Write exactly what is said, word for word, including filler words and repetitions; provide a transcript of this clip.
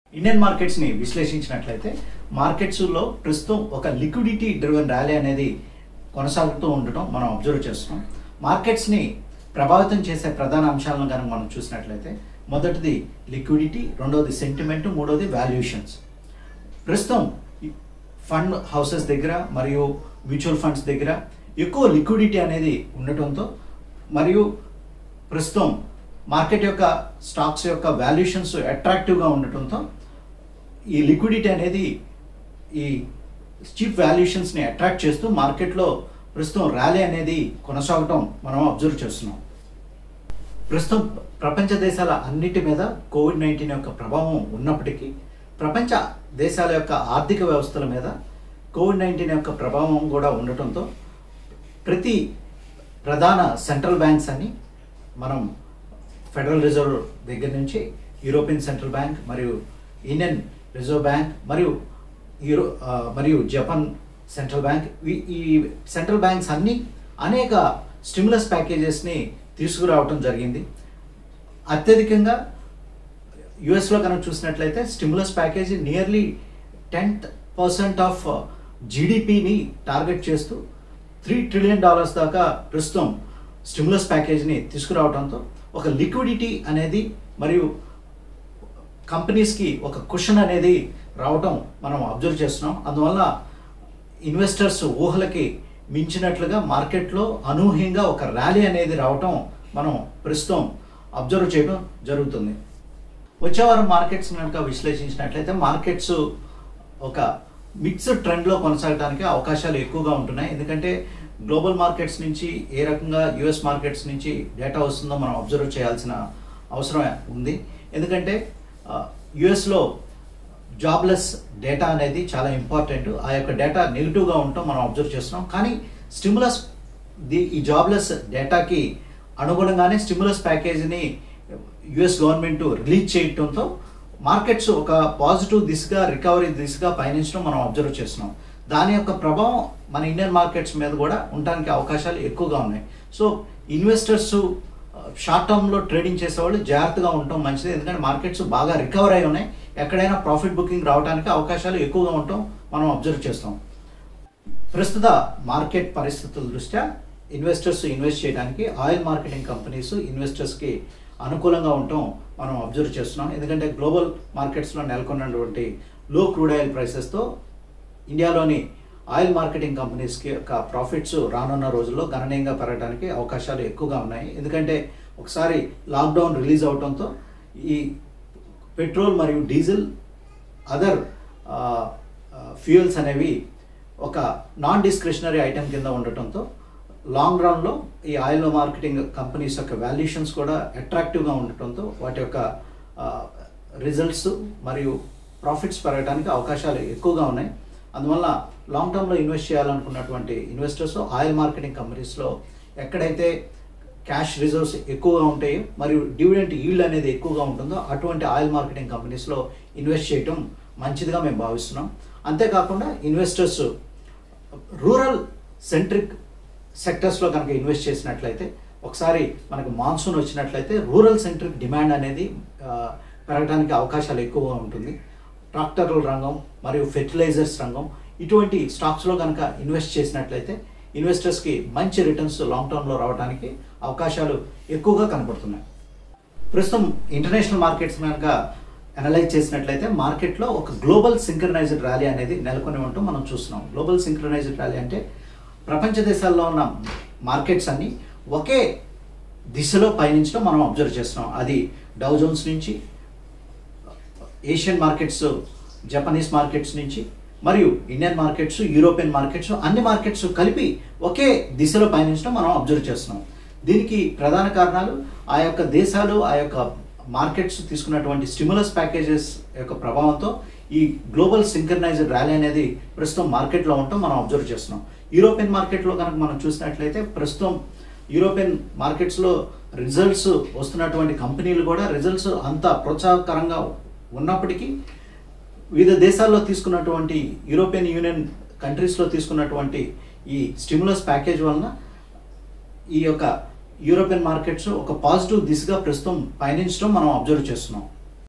Indian markets ని విశ్లేషించినట్లయితే markets లో ప్రస్తుతం ఒక లిక్విడిటీ డ్రివెన్ ర్యాలీ అనేది కొనసాగుతూ ఉండటం మనం అబ్జర్వ్ చేస్తున్నాం. మార్కెట్స్ ని ప్రభావితం చేసే ప్రధాన అంశాలను కనుక మనం చూసినట్లయితే మొదటిది లిక్విడిటీ, రెండోది సెంటిమెంట్, మూడోది వాల్యుయేషన్స్. ప్రస్తుతం ఫండ్ హౌసెస్ దగ్గర మరియు మ్యూచువల్ ఫండ్స్ దగ్గర ఎక్కువ లిక్విడిటీ అనేది ఉండటంతో మరియు ప్రస్తుతం మార్కెట్ యొక్క స్టాక్స్ యొక్క వాల్యుయేషన్స్ అట్రాక్టివ్గా ఉండటంతో ఈ లిక్విడిటీ అనేది ఈ చీప్ వాల్యుయేషన్స్ని అట్రాక్ట్ చేస్తూ మార్కెట్లో ప్రస్తుతం ర్యాలీ అనేది కొనసాగటం మనం అబ్జర్వ్ చేస్తున్నాం. ప్రస్తుతం ప్రపంచ దేశాల అన్నిటి మీద కోవిడ్ నైన్టీన్ యొక్క ప్రభావం ఉన్నప్పటికీ ప్రపంచ దేశాల యొక్క ఆర్థిక వ్యవస్థల మీద కోవిడ్ నైన్టీన్ యొక్క ప్రభావం కూడా ఉండటంతో ప్రతి ప్రధాన సెంట్రల్ బ్యాంక్స్ అని మనం ఫెడరల్ రిజర్వ్ దగ్గర నుంచి యూరోపియన్ సెంట్రల్ బ్యాంక్ మరియు ఇండియన్ రిజర్వ్ బ్యాంక్ మరియు యూరో మరియు జపాన్ సెంట్రల్ బ్యాంక్ ఈ సెంట్రల్ బ్యాంక్స్ అన్నీ అనేక స్టిమ్యులస్ ప్యాకేజెస్ని తీసుకురావటం జరిగింది. అత్యధికంగా యుఎస్లో కనుక చూసినట్లయితే stimulus package nearly tenth percent of జీడిపిని టార్గెట్ చేస్తూ త్రీ ట్రిలియన్ డాలర్స్ దాకా ప్రస్తుతం స్టిమ్యులస్ ప్యాకేజీని తీసుకురావడంతో ఒక లిక్విడిటీ అనేది మరియు కంపెనీస్కి ఒక కుషన్ అనేది రావటం మనం అబ్జర్వ్ చేస్తున్నాం. అందువల్ల ఇన్వెస్టర్స్ ఊహలకి మించినట్లుగా మార్కెట్లో అనూహ్యంగా ఒక ర్యాలీ అనేది రావటం మనం ప్రస్తుతం అబ్జర్వ్ చేయడం జరుగుతుంది. వచ్చే వారం మార్కెట్స్ కనుక విశ్లేషించినట్లయితే మార్కెట్స్ ఒక మిక్స్డ్ ట్రెండ్లో కొనసాగడానికి అవకాశాలు ఎక్కువగా ఉంటున్నాయి. ఎందుకంటే గ్లోబల్ మార్కెట్స్ నుంచి ఏ రకంగా యుఎస్ మార్కెట్స్ నుంచి డేటా వస్తుందో మనం అబ్జర్వ్ చేయాల్సిన అవసరం ఉంది. ఎందుకంటే యుఎస్లో జాబ్లెస్ డేటా అనేది చాలా ఇంపార్టెంట్. ఆ యొక్క డేటా నెగిటివ్గా ఉండటం మనం అబ్జర్వ్ చేస్తున్నాం. కానీ స్టిమ్యులస్ ది ఈ జాబ్లెస్ డేటాకి అనుగుణంగానే స్టిమ్యులస్ ప్యాకేజీని యుఎస్ గవర్నమెంట్ రిలీజ్ చేయడంతో మార్కెట్స్ ఒక పాజిటివ్ దిశగా రికవరీ దిశగా పయనించడం మనం అబ్జర్వ్ చేస్తున్నాం. దాని యొక్క ప్రభావం మన ఇండియన్ మార్కెట్స్ మీద కూడా ఉండడానికి అవకాశాలు ఎక్కువగా ఉన్నాయి. సో ఇన్వెస్టర్స్ షార్ట్ టర్మ్లో ట్రేడింగ్ చేసేవాళ్ళు జాగ్రత్తగా ఉండటం మంచిది. ఎందుకంటే మార్కెట్స్ బాగా రికవర్ అయి ఉన్నాయి. ఎక్కడైనా ప్రాఫిట్ బుకింగ్ రావడానికి అవకాశాలు ఎక్కువగా ఉండటం మనం అబ్జర్వ్ చేస్తాం. ప్రస్తుత మార్కెట్ పరిస్థితుల దృష్ట్యా ఇన్వెస్టర్స్ ఇన్వెస్ట్ చేయడానికి ఆయిల్ మార్కెటింగ్ కంపెనీస్ ఇన్వెస్టర్స్కి అనుకూలంగా ఉండటం మనం అబ్జర్వ్ చేస్తున్నాం. ఎందుకంటే గ్లోబల్ మార్కెట్స్లో నెలకొన్నటువంటి లో క్రూడ్ ఆయిల్ ప్రైసెస్తో ఇండియాలోని ఆయిల్ మార్కెటింగ్ కంపెనీస్కి యొక్క ప్రాఫిట్స్ రానున్న రోజుల్లో గణనీయంగా పెరగడానికి అవకాశాలు ఎక్కువగా ఉన్నాయి. ఎందుకంటే ఒకసారి లాక్డౌన్ రిలీజ్ అవడంతో ఈ పెట్రోల్ మరియు డీజిల్ అదర్ ఫ్యూయల్స్ అనేవి ఒక నాన్ డిస్క్రిషనరీ ఐటెం కింద ఉండటంతో లాంగ్ రన్లో ఈ ఆయిల్ మార్కెటింగ్ కంపెనీస్ యొక్క వాల్యుయేషన్స్ కూడా అట్రాక్టివ్గా ఉండటంతో వాటి యొక్క రిజల్ట్స్ మరియు ప్రాఫిట్స్ పెరగడానికి అవకాశాలు ఎక్కువగా ఉన్నాయి. అందువల్ల లాంగ్ టర్మ్లో ఇన్వెస్ట్ చేయాలనుకున్నటువంటి ఇన్వెస్టర్స్ ఆయిల్ మార్కెటింగ్ కంపెనీస్లో ఎక్కడైతే క్యాష్ రిజర్వ్స్ ఎక్కువగా ఉంటాయో మరియు డివిడెంట్ ఈల్డ్ అనేది ఎక్కువగా ఉంటుందో అటువంటి ఆయిల్ మార్కెటింగ్ కంపెనీస్లో ఇన్వెస్ట్ చేయటం మంచిదిగా మేము భావిస్తున్నాం. అంతేకాకుండా ఇన్వెస్టర్స్ రూరల్ సెంట్రిక్ సెక్టర్స్లో కనుక ఇన్వెస్ట్ చేసినట్లయితే ఒకసారి మనకు మాన్సూన్ వచ్చినట్లయితే రూరల్ సెంట్రిక్ డిమాండ్ అనేది పెరగడానికి అవకాశాలు ఎక్కువగా ఉంటుంది. ట్రాక్టర్ల రంగం మరియు ఫెర్టిలైజర్స్ రంగం ఇటువంటి స్టాక్స్లో కనుక ఇన్వెస్ట్ చేసినట్లయితే ఇన్వెస్టర్స్కి మంచి రిటర్న్స్ లాంగ్ టర్మ్లో రావడానికి అవకాశాలు ఎక్కువగా కనపడుతున్నాయి. ప్రస్తుతం ఇంటర్నేషనల్ మార్కెట్స్ కనుక అనలైజ్ చేసినట్లయితే మార్కెట్లో ఒక గ్లోబల్ సింక్రనైజ్డ్ ర్యాలీ అనేది నెలకొని ఉండటం మనం చూస్తున్నాం. గ్లోబల్ సింక్రనైజ్డ్ ర్యాలీ అంటే ప్రపంచ దేశాల్లో ఉన్న మార్కెట్స్ అన్నీ ఒకే దిశలో పయనించడం మనం అబ్జర్వ్ చేస్తున్నాం. అది డౌ జోన్స్ నుంచి, ఏషియన్ మార్కెట్స్, జపనీస్ మార్కెట్స్ నుంచి మరియు ఇండియన్ మార్కెట్స్, యూరోపియన్ మార్కెట్స్ అన్ని మార్కెట్స్ కలిపి ఒకే దిశలో పయనించడం మనం అబ్జర్వ్ చేస్తున్నాం. దీనికి ప్రధాన కారణాలు ఆ యొక్క దేశాలు ఆ యొక్క మార్కెట్స్ తీసుకున్నటువంటి స్టిమ్యులస్ ప్యాకేజెస్ యొక్క ప్రభావంతో ఈ గ్లోబల్ సింక్రనైజ్డ్ ర్యాలీ అనేది ప్రస్తుతం మార్కెట్లో ఉండటం మనం అబ్జర్వ్ చేస్తున్నాం. యూరోపియన్ మార్కెట్లో కనుక మనం చూసినట్లయితే ప్రస్తుతం యూరోపియన్ మార్కెట్స్లో రిజల్ట్స్ వస్తున్నటువంటి కంపెనీలు కూడా రిజల్ట్స్ అంత ప్రోత్సాహకరంగా ఉన్నప్పటికీ వివిధ దేశాల్లో తీసుకున్నటువంటి యూరోపియన్ యూనియన్ కంట్రీస్లో తీసుకున్నటువంటి ఈ స్టిమ్యులస్ ప్యాకేజ్ వలన ఈ యొక్క యూరోపియన్ మార్కెట్స్ ఒక పాజిటివ్ దిశగా ప్రస్తుతం పయనించడం మనం అబ్జర్వ్ చేస్తున్నాం.